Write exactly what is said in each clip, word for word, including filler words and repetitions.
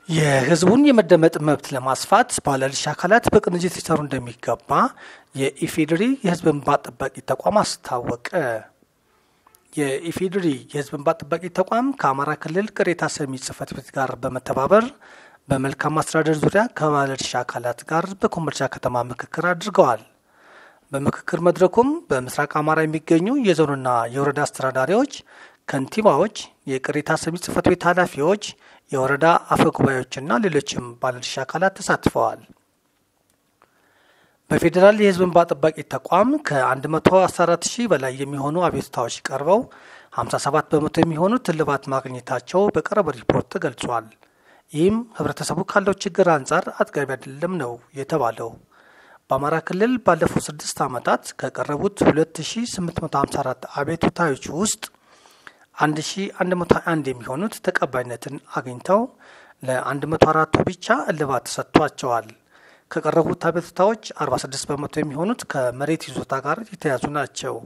የህዝቡን የመደመጥ መብት ለማስፋት ባለድርሻ አካላት በቅንጅት ሊሰሩ እንደሚገባ የኢፌዴሪ የህዝብ እንባ ጠባቂ ተቋም አስታወቀ። የኢፌዴሪ የህዝብ እንባ ጠባቂ ተቋም ከአማራ ክልል ቅሬታ ሰሚ ጽህፈት ቤት ጋር በመተባበር በመልካም አስተዳደር ዙሪያ ከባለድርሻ አካላት ጋር በኮምቦልቻ ከተማ ምክክር አድርገዋል። በምክክር መድረኩም በምስራቅ አማራ የሚገኙ የዞንና የወረዳ አስተዳዳሪዎች፣ ከንቲባዎች፣ የቅሬታ ሰሚ ጽህፈት ቤት ኃላፊዎች፣ የወረዳ አፈጉባኤዎችና ሌሎችም ባለድርሻ አካላት ተሳትፈዋል። በፌዴራል የህዝብ እንባ ጠባቂ ተቋም ከ114 ሺህ በላይ የሚሆኑ አቤቱታዎች ቀርበው ሃምሳ ሰባት በመቶ የሚሆኑት እልባት ማግኘታቸው በቀረበው ሪፖርት ተገልጿል። ይህም ህብረተሰቡ ካለው ችግር አንጻር አጥጋቢ አይደለም ነው የተባለው። በአማራ ክልል ባለፉት ስድስት ዓመታት ከቀረቡት ሁለት ሺህ ስምንት መቶ ሃምሳ አራት አቤቱታዎች ውስጥ አንድ ሺህ አንድ መቶ አንድ የሚሆኑት ተቀባይነትን አግኝተው ለ104ቱ ብቻ እልባት ተሰጥቷቸዋል። ከቀረቡት አቤቱታዎች አርባ ስድስት በመቶ የሚሆኑት ከመሬት ይዞታ ጋር የተያዙ ናቸው።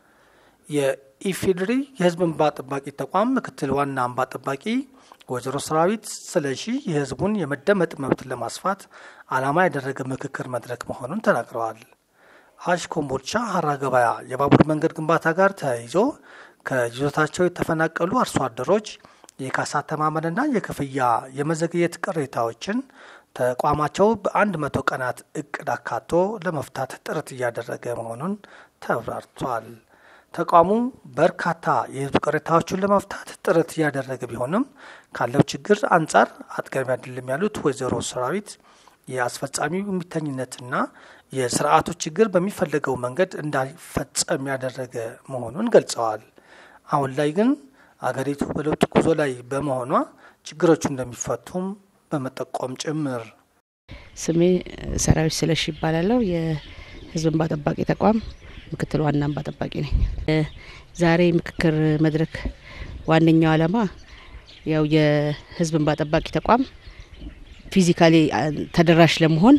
የኢፌዴሪ የህዝብ እንባ ጠባቂ ተቋም ምክትል ዋና እንባ ጠባቂ ወይዘሮ ሰራዊት ስለሺ የህዝቡን የመደመጥ መብት ለማስፋት ዓላማ ያደረገ ምክክር መድረክ መሆኑን ተናግረዋል። አሽ ኮምቦልቻ ሀራ ገበያ የባቡር መንገድ ግንባታ ጋር ተያይዞ ከይዞታቸው የተፈናቀሉ አርሶ አደሮች የካሳ ተማመንና የክፍያ የመዘግየት ቅሬታዎችን ተቋማቸው በአንድ መቶ ቀናት እቅድ አካቶ ለመፍታት ጥረት እያደረገ መሆኑን ተብራርቷል። ተቋሙ በርካታ የህዝብ ቅሬታዎችን ለመፍታት ጥረት እያደረገ ቢሆንም ካለው ችግር አንጻር አጥጋቢ አይደለም ያሉት ወይዘሮ ሰራዊት የአስፈጻሚው እምቢተኝነትና የስርዓቱ ችግር በሚፈለገው መንገድ እንዳይፈጸም ያደረገ መሆኑን ገልጸዋል። አሁን ላይ ግን አገሪቱ በለውጥ ጉዞ ላይ በመሆኗ ችግሮቹ እንደሚፈቱም በመጠቆም ጭምር። ስሜ ሰራዊት ስለሺ ይባላል። የህዝብ እንባ ጠባቂ ተቋም ምክትል ዋና እንባ ጠባቂ ነኝ። ዛሬ ምክክር መድረክ ዋነኛው ዓላማ ያው የህዝብ እንባ ጠባቂ ተቋም ፊዚካሊ ተደራሽ ለመሆን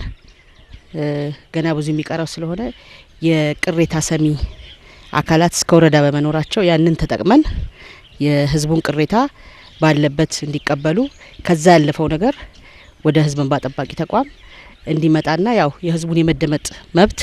ገና ብዙ የሚቀረው ስለሆነ የቅሬታ ሰሚ አካላት እስከ ወረዳ በመኖራቸው ያንን ተጠቅመን የህዝቡን ቅሬታ ባለበት እንዲቀበሉ ከዛ ያለፈው ነገር ወደ ህዝብ እንባ ጠባቂ ተቋም እንዲመጣና ያው የህዝቡን የመደመጥ መብት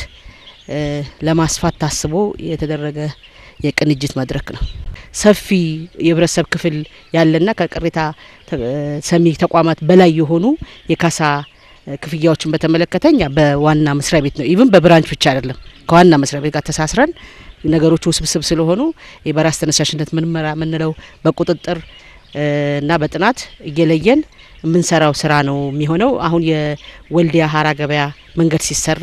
ለማስፋት ታስቦ የተደረገ የቅንጅት መድረክ ነው። ሰፊ የህብረተሰብ ክፍል ያለና ከቅሬታ ሰሚ ተቋማት በላይ የሆኑ የካሳ ክፍያዎችን በተመለከተኛ በዋና መስሪያ ቤት ነው ኢቭን በብራንች ብቻ አይደለም ከዋና መስሪያ ቤት ጋር ተሳስረን ነገሮቹ ውስብስብ ስለሆኑ የበራስ ተነሳሽነት ምንመራ ምንለው በቁጥጥር እና በጥናት እየለየን ምንሰራው ስራ ነው የሚሆነው። አሁን የወልዲያ ሀራ ገበያ መንገድ ሲሰራ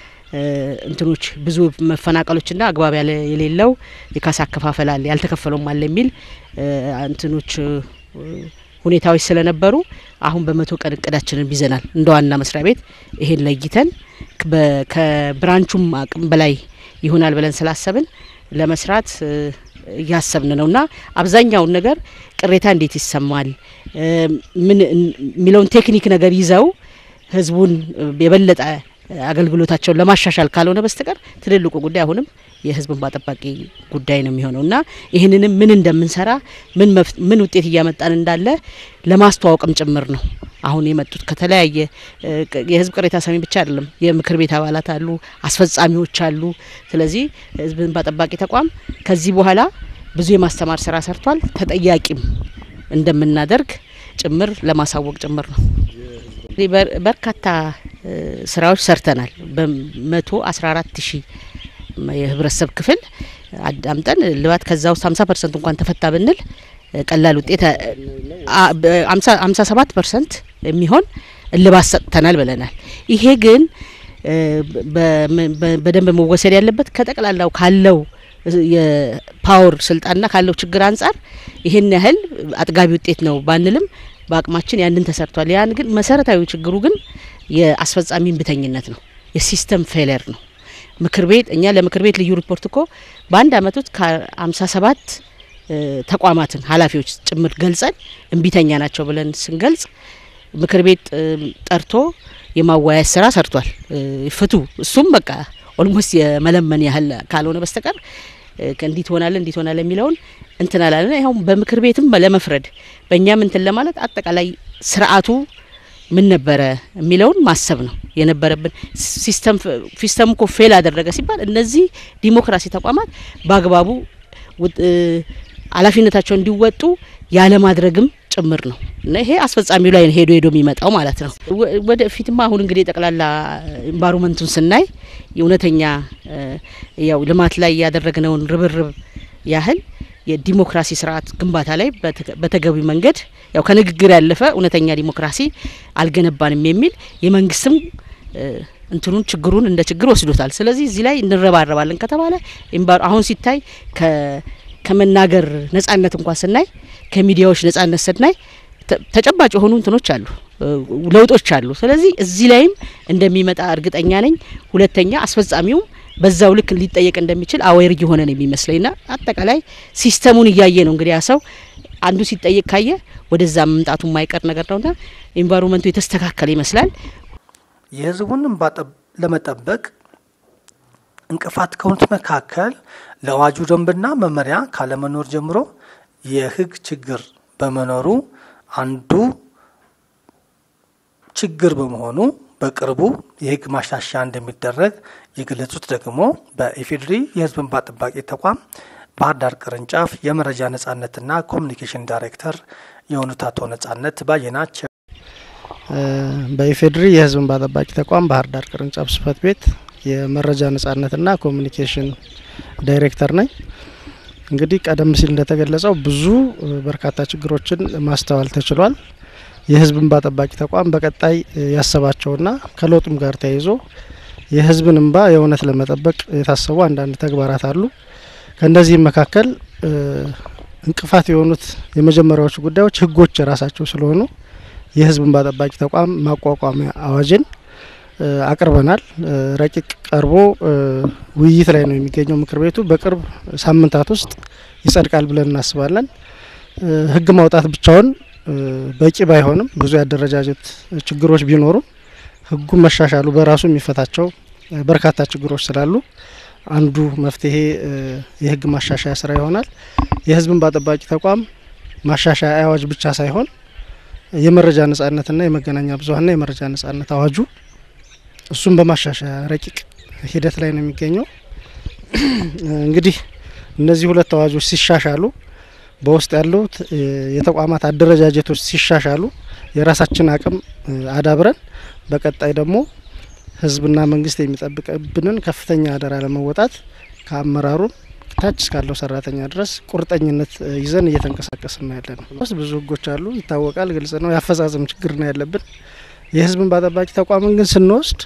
እንትኖች ብዙ መፈናቀሎችና አግባብ ያለ የሌለው የካሳ አከፋፈል አለ ያልተከፈለውም አለ የሚል እንትኖች ሁኔታዎች ስለነበሩ አሁን በመቶ ቀን እቅዳችንን ይዘናል እንደዋና መስሪያ ቤት ይሄን ለይተን ከብራንቹም አቅም በላይ ይሆናል ብለን ስላሰብን ለመስራት ያሰብን ነውና አብዛኛው ነገር ቅሬታ እንዴት ይሰማል ምን ሚሊዮን ቴክኒክ ነገር ይዘው ህዝቡን የበለጠ አገልግሎታቸውን ለማሻሻል ካልሆነ በስተቀር ትልልቁ ጉዳይ አሁንም የህዝብ እንባ ጠባቂ ጉዳይ ነው የሚሆነውና ይሄንንም ምን እንደምንሰራ ምን ምን ውጤት እያመጣን እንዳለ ለማስተዋወቅም ጭምር ነው። አሁን የመጡት ከተለያየ የህዝብ ቅሬታ ሰሚ ብቻ አይደለም የምክር ቤት አባላት አሉ፣ አስፈጻሚዎች አሉ። ስለዚህ ህዝብ እንባ ጠባቂ ተቋም ከዚህ በኋላ ብዙ የማስተማር ስራ ሰርቷል። ተጠያቂም እንደምናደርግ ጭምር ለማሳወቅ ጭምር ነው። በርካታ ስራዎች ሰርተናል። በመቶ አስራ አራት ሺህ የህብረተሰብ ክፍል አዳምጠን ልባት ከዛው ሃምሳ ፐርሰንት እንኳን ተፈታ ብንል ቀላል ውጤት ሃምሳ ሰባት ፐርሰንት የሚሆን ልባት ሰጥተናል ብለናል። ይሄ ግን በደንብ መወሰድ ያለበት ከጠቅላላው ካለው የፓወር ስልጣንና ካለው ችግር አንጻር ይሄን ያህል አጥጋቢ ውጤት ነው ባንልም በአቅማችን ያንን ተሰርቷል። ያን ግን መሰረታዊ ችግሩ ግን የአስፈጻሚ እምቢተኝነት ነው፣ የሲስተም ፌለር ነው። ምክር ቤት እኛ ለምክር ቤት ልዩ ሪፖርት እኮ በአንድ አመት ውስጥ ከሃምሳ ሰባት ተቋማትን ኃላፊዎች ጭምር ገልጸን እምቢተኛ ናቸው ብለን ስንገልጽ ምክር ቤት ጠርቶ የማዋያት ስራ ሰርቷል። ፍቱ እሱም በቃ ኦልሞስት የመለመን ያህል ካልሆነ በስተቀር እንዲት ሆናለ እንዲት ሆናለ የሚለውን እንትን አላለ። ይሄው በምክር ቤትም ለመፍረድ በእኛም እንትን ለማለት አጠቃላይ ስርዓቱ ምን ነበረ የሚለውን ማሰብ ነው የነበረብን ሲስተም ሲስተም ኮ ፌል አደረገ ሲባል እነዚህ ዲሞክራሲ ተቋማት ባግባቡ አላፊነታቸው እንዲወጡ ያለ ማድረግም ጭምር ነው እና ይሄ አስፈጻሚው ላይ ሄዶ ሄዶ የሚመጣው ማለት ነው ወደፊትማ አሁን እንግዲህ ጠቅላላ ኢንቫይሮንመንቱን ስናይ የኡነተኛ ያው ልማት ላይ ያደረግነውን ርብርብ ያህል የዲሞክራሲ ስርዓት ግንባታ ላይ በተገቢ መንገድ ያው ከንግግር ያለፈ ኡነተኛ ዲሞክራሲ አልገነባንም የሚል የመንግስትም እንትኑን ችግሩን እንደ ችግር ወስዶታል ስለዚህ እዚህ ላይ እንረባረባለን ከተባለ አሁን ሲታይ ከ ከመናገር ነጻነት እንኳን ስናይ ከሚዲያዎች ነጻነት ስናይ ተጨባጭ ሆኑ እንትኖች አሉ ለውጦች አሉ ስለዚህ እዚህ ላይም እንደሚመጣ እርግጠኛ ነኝ ሁለተኛ አስፈጻሚው በዛው ልክ ሊጠየቅ እንደሚችል አዌር ይሆነ ነው የሚመስለኝና አጠቃላይ ሲስተሙን ያያየ ነው እንግዲህ ያሰው አንዱ ሲጠየቅ ካየ ወደዛ መምጣቱ የማይቀር ነገር ነውና ኢንቫይሮንመንቱ የተስተካከለ ይመስላል የህዝቡን እንባ ለመጠበቅ እንቅፋት ከሆኑት መካከል ለዋጁ ደንብና መመሪያ ካለመኖር ጀምሮ የህግ ችግር በመኖሩ አንዱ ችግር በመሆኑ በቅርቡ የህግ ማሻሻያ እንደሚደረግ የገለጹት ደግሞ በኢፌድሪ የህዝብ እንባ ጠባቂ ተቋም ባህር ዳር ቅርንጫፍ የመረጃ ነጻነትና ኮሙኒኬሽን ዳይሬክተር የሆኑት አቶ ነጻነት ባየናቸው በኢፌድሪ የህዝብ እንባ ጠባቂ ተቋም ባህር ዳር ቅርንጫፍ ጽህፈት ቤት የመረጃ ነጻነትና ኮሙኒኬሽን ዳይሬክተር ነኝ እንግዲህ ቀደም ሲል እንደተገለጸው ብዙ በርካታ ችግሮችን ማስተዋል ተችሏል የህዝብ እንባ ጠባቂ ተቋም በቀጣይ ያሰባቸውና ከለውጡም ጋር ተያይዞ የህዝብን እንባ የእውነት ለመጠበቅ የታሰቡ አንዳንድ ተግባራት አሉ ከእነዚህ መካከል እንቅፋት የሆኑት የመጀመሪያዎቹ ጉዳዮች ህጎች ራሳቸው ስለሆኑ የህዝብ እንባ ጠባቂ ተቋም ማቋቋሚያ አዋጅን አቅርበናል ረቂቅ ቀርቦ ውይይት ላይ ነው የሚገኘው ምክር ቤቱ በቅርብ ሳምንታት ውስጥ ይጸድቃል ብለን እናስባለን ህግ ማውጣት ብቻውን በቂ ባይሆንም ብዙ ያደረጃጀት ችግሮች ቢኖሩ ህጉ መሻሻሉ በራሱ የሚፈታቸው በርካታ ችግሮች ስላሉ አንዱ መፍትሄ የህግ ማሻሻያ ስራ ይሆናል የህዝብ እንባ ጠባቂ ተቋም ማሻሻያ አዋጅ ብቻ ሳይሆን የመረጃ ነጻነትና የመገናኛ ብዙሃንና የመረጃ ነጻነት አዋጁ እሱም በማሻሻያ ረቂቅ ሂደት ላይ ነው የሚገኘው እንግዲህ እነዚህ ሁለት አዋጆች ሲሻሻሉ በውስጥ ያሉት የተቋማት አደረጃጀቶች ሲሻሻሉ የራሳችን አቅም አዳብረን በቀጣይ ደግሞ ህዝብና መንግስት የሚጠብቅብንን ከፍተኛ አደራ ለመወጣት ከአመራሩ ታች እስካለው ሰራተኛ ድረስ ቁርጠኝነት ይዘን እየተንቀሳቀስን ያለነው ብዙ ህጎች አሉ ይታወቃል ግልጽ ነው ያፈጻጸም ችግር ነው ያለብን የህዝብ እንባ ጠባቂ ተቋምን ግን ስንወስድ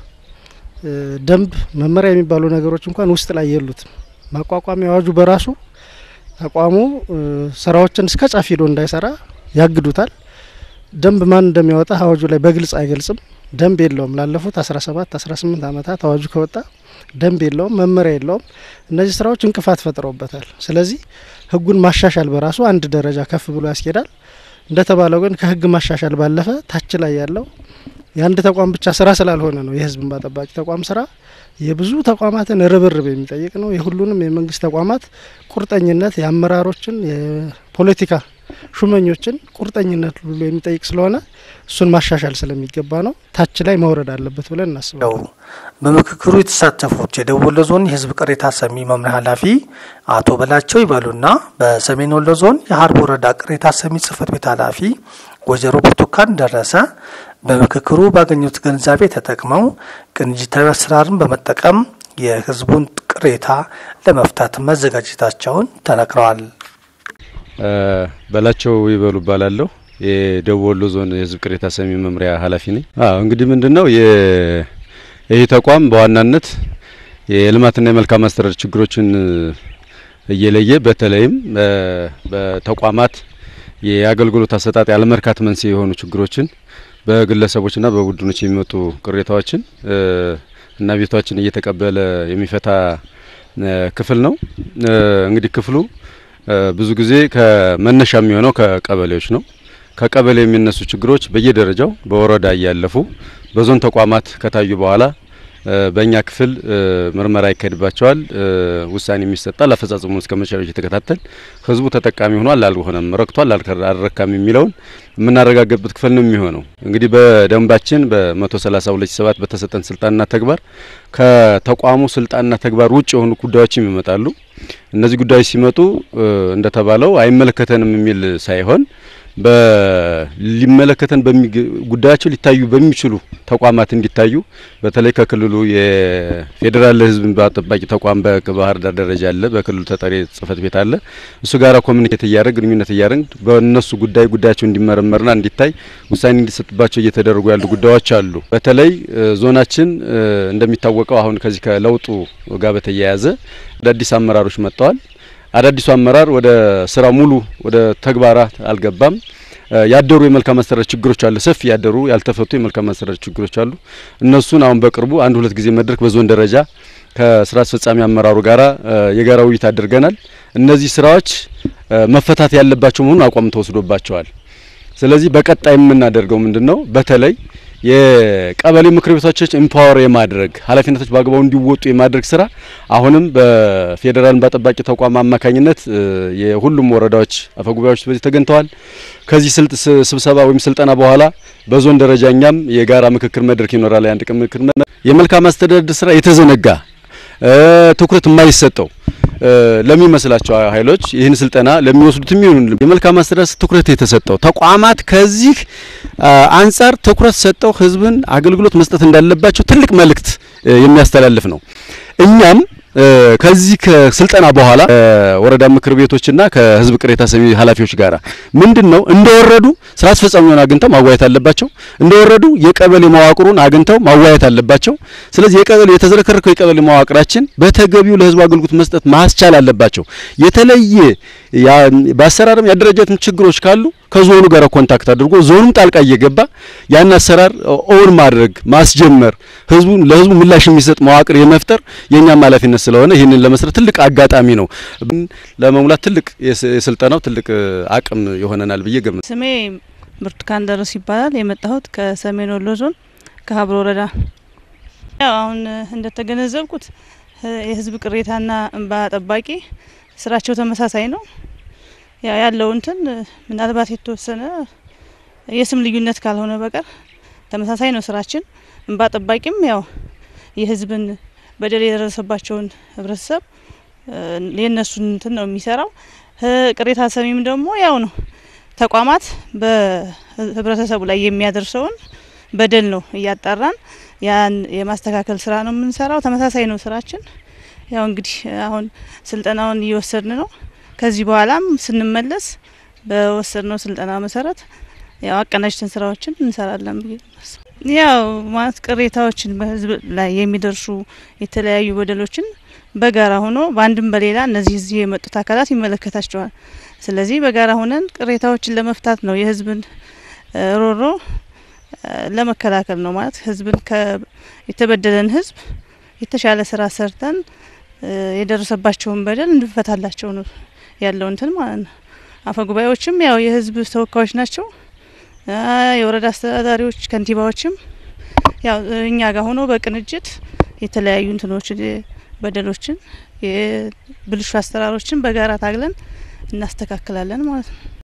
ደንብ መመሪያ የሚባሉ ነገሮች እንኳን ውስጥ ላይ የሉትም ማቋቋሚያ አዋጁ በራሱ ተቋሙ ስራዎችን እስከ ጫፍ ሄዶ እንዳይሰራ ያግዱታል ደንብ ማን እንደሚያወጣ አዋጁ ላይ በግልጽ አይገልጽም ደንብ የለውም ላለፉት አስራ ሰባት አስራ ስምንት አመታት አዋጁ ከወጣ ደንብ የለውም መመሪያ የለውም እነዚህ ስራዎች እንቅፋት ፈጥረውበታል ስለዚህ ህጉን ማሻሻል በራሱ አንድ ደረጃ ከፍ ብሎ ያስኬዳል እንደተባለው ግን ከህግ ማሻሻል ባለፈ ታች ላይ ያለው የአንድ ተቋም ብቻ ስራ ስላልሆነ ነው የህዝብ እንባ ጠባቂ ተቋም ስራ የብዙ ተቋማትን ርብርብ የሚጠይቅ ነው የሁሉንም የመንግስት ተቋማት ቁርጠኝነት የአመራሮችን የፖለቲካ ሹመኞችን ቁርጠኝነት ሁሉ የሚጠይቅ ስለሆነ እሱን ማሻሻል ስለሚገባ ነው ታች ላይ መውረድ አለበት ብለን እናስባለን በምክክሩ የተሳተፉት የደቡብ ወሎ ዞን የህዝብ ቅሬታ ሰሚ መምሪያ ኃላፊ አቶ በላቸው ይባሉና በሰሜን ወሎ ዞን የሀርቦ ወረዳ ቅሬታ ሰሚ ጽህፈት ቤት ኃላፊ ወይዘሮ ብርቱካን ደረሰ በምክክሩ ባገኙት ገንዘብ ተጠቅመው ቅንጅታዊ አሰራርን በመጠቀም የህዝቡን ቅሬታ ለመፍታት መዘጋጀታቸውን ተናግረዋል በላቸው ይበሉ ባላለው የደቡብ ወሎ ዞን የህዝብ ቅሬታ ሰሚ መምሪያ ኃላፊ ነኝ አዎ እንግዲህ ምንድነው ይሄ ተቋም በዋናነት የልማትና የመልካም አስተዳደር ችግሮችን እየለየ በተለይም በተቋማት የአገልግሎት አሰጣጥ ያለመርካት መንስኤ የሆኑ ችግሮችን በግለሰቦችና በቡድኖች የሚመጡ ቅሬታዎችን እና ቤቶችን እየተቀበለ የሚፈታ ክፍል ነው እንግዲህ ክፍሉ ብዙ ጊዜ ከመነሻ የሚሆነው ከቀበሌዎች ነው ከቀበሌ የሚነሱ ችግሮች በየደረጃው በወረዳ ያያለፉ በዞን ተቋማት ከታዩ በኋላ በእኛ ክፍል ምርመራ ይካሄድባቸዋል ውሳኔ የሚሰጣል አፈጻጸሙ እስከመጨረሻው እየተከታተል ህዝቡ ተጠቃሚ ሆኗል አልሆነም ረክቷል አልረካም የሚለውን የምናረጋግጥበት ክፍል ነው የሚሆነው እንግዲህ በደንባችን በ132 ሰባት በተሰጠን ስልጣንና ተግባር ከተቋሙ ስልጣንና ተግባር ውጭ የሆኑ ጉዳዮችም ይመጣሉ እነዚህ ጉዳዮች ሲመጡ እንደተባለው አይመለከተንም የሚል ሳይሆን በሊመለከተን በጉዳያቸው ሊታዩ በሚችሉ ተቋማት እንዲታዩ በተለይ ከክልሉ የፌደራል ህዝብ ባጠባቂ ተቋም በባህር ዳር ደረጃ አለ በክልሉ ተጠሪ ጽፈት ቤት አለ እሱ ጋራ ኮሙኒኬት ያያረግ ግንኙነት ያያረግ በእነሱ ጉዳይ ጉዳያቸው እንዲመረመርና እንዲታይ ውሳኔ እንዲሰጥባቸው እየተደረጉ ያሉ ጉዳዮች አሉ በተለይ ዞናችን እንደሚታወቀው አሁን ከዚህ ከለውጡ ጋር በተያያዘ አዳዲስ አመራሮች መጥተዋል አዳዲሱ አመራር ወደ ስራ ሙሉ ወደ ተግባራት አልገባም ያደሩ የመልካም አስተዳደር ችግሮች አሉ ሰፊ ያደሩ ያልተፈቱ የመልካም አስተዳደር ችግሮች አሉ እነሱን አሁን በቅርቡ አንድ ሁለት ጊዜ መድረክ በዞን ደረጃ ከስራ አስፈጻሚ አመራሩ ጋራ የጋራ ውይይት አድርገናል እነዚህ ስራዎች መፈታት ያለባቸው መሆኑን አቋም ተወስዶባቸዋል ስለዚህ በቀጣይ የምናደርገው ምንድነው በተለይ የቀበሌ ምክር ቤቶች ኢምፓወር የማድረግ ኃላፊነቶች ባግባው እንዲወጡ የማድረግ ስራ አሁንም በፌደራል ባጠባቂ ተቋም አማካኝነት የሁሉም ወረዳዎች አፈጉባኤዎች በዚህ ተገኝተዋል ከዚህ ስልጥ ስብሰባ ወይም ስልጠና በኋላ በዞን ደረጃኛም የጋራ ምክክር መድረክ ይኖራል አንድ ቀን ምክክር የመልካም አስተዳደር ስራ የተዘነጋ ትኩረት የማይሰጠው ለሚመስላቸው ኃይሎች ይህን ስልጠና ለሚወስዱትም ይሁን የመልካም አስተዳደር ትኩረት የተሰጠው ተቋማት ከዚህ አንፃር ትኩረት ሰጠው ህዝብን አገልግሎት መስጠት እንዳለባቸው ትልቅ መልእክት የሚያስተላልፍ ነው እኛም ከዚህ ከስልጠና በኋላ ወረዳ ምክር ቤቶችና ከህዝብ ቅሬታ ሰሚ ኃላፊዎች ጋራ ምንድነው እንደወረዱ ስራ አስፈጻሚውን አግንተው ማዋየት አለባቸው እንደወረዱ የቀበሌ መዋቅሩን አግንተው ማዋየት አለባቸው ስለዚህ የቀበሌ የተዘረከረከው የቀበሌ መዋቅራችን በተገቢው ለህዝብ አገልግሎት መስጠት ማስቻል አለባቸው የተለየ በአሰራርም ያደረጃጀት ችግሮች ካሉ ከዞኑ ጋር ኮንታክት አድርጎ ዞኑም ጣልቃ እየገባ ያን አሰራር ኦን ማድረግ ማስጀመር ህዝቡን ለህዝቡ ምላሽ የሚሰጥ መዋቅር የመፍጠር የኛም ኃላፊነት ስለሆነ ይሄንን ለመስራት ትልቅ አጋጣሚ ነው ለመሙላት ትልቅ የስልጠናው ትልቅ አቅም ይሆነናል ብዬ ገምት ስሜ ብርቱካን ደረስ ይባላል የመጣሁት ከሰሜን ወሎ ዞን ከሀብሮ ወረዳ ያው አሁን እንደተገነዘብኩት የህዝብ ቅሬታና እንባ ጠባቂ ስራቸው ተመሳሳይ ነው ያ ያለው እንትን ምናልባት የተወሰነ የስም ልዩነት ካልሆነ በቀር ተመሳሳይ ነው ስራችን እንባ ጠባቂም ያው የህዝብን በደል የደረሰባቸውን ህብረተሰብ የነሱን እንትን ነው የሚሰራው ቅሬታ ሰሚም ደግሞ ያው ነው ተቋማት በህብረተሰቡ ላይ የሚያደርሰውን በደል ነው እያጣራን ያን የማስተካከል ስራ ነው የምንሰራው ተመሳሳይ ነው ስራችን ያው እንግዲህ አሁን ስልጠናውን እየወሰድን ነው ከዚህ በኋላም ስንመለስ በወሰድነው ስልጠና መሰረት ያው አቀናጅተን ስራዎችን እንሰራለን ብዬ ያው ማለት ቅሬታዎችን በህዝብ ላይ የሚደርሱ የተለያዩ በደሎችን በጋራ ሆኖ ባንድም በሌላ እነዚህ እዚህ የመጡት አካላት ይመለከታቸዋል ስለዚህ በጋራ ሆነን ቅሬታዎችን ለመፍታት ነው የህዝብን ሮሮ ለመከላከል ነው ማለት ህዝብን የተበደለን ህዝብ የተሻለ ስራ ሰርተን የደረሰባቸውን በደል እንድፈታላቸው ነው ያለው እንትን ማለት ነው አፈጉባኤዎችም ያው የህዝብ ተወካዮች ናቸው የወረዳ አስተዳዳሪዎች ከንቲባዎችም ያው እኛ ጋር ሆኖ በቅንጅት የተለያዩ እንትኖችን በደሎችን የብልሹ አስተራሮችን በጋራ ታግለን እናስተካክላለን ማለት ነው